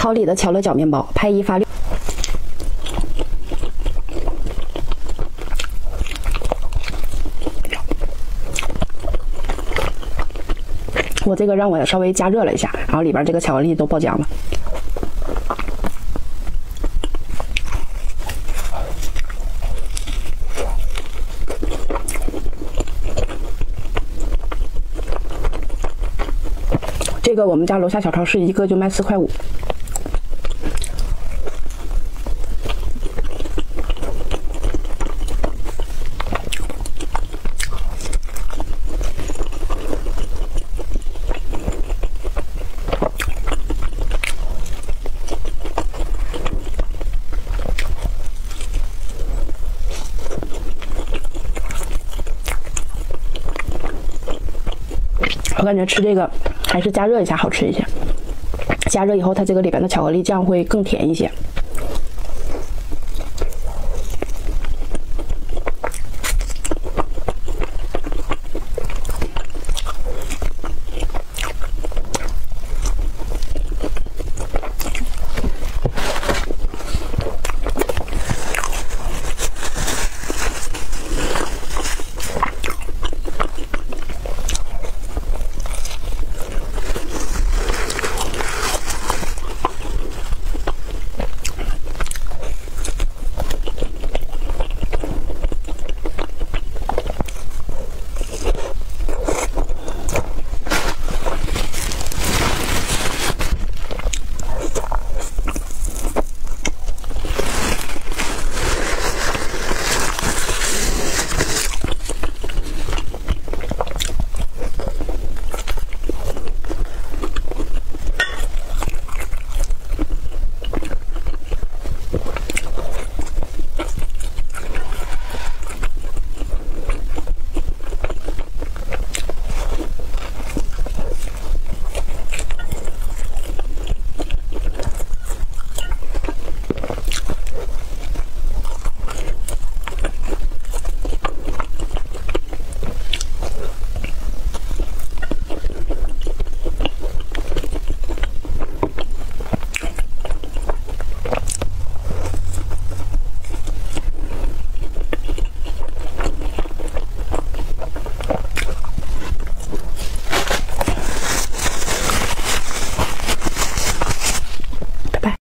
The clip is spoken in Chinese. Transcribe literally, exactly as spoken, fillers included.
毫厘的巧乐角面包，拍一发六。我这个让我稍微加热了一下，然后里边这个巧克力都爆浆了。这个我们家楼下小超市一个就卖四块五。我感觉吃这个还是加热一下好吃一些，加热以后它这个里边的巧克力酱会更甜一些。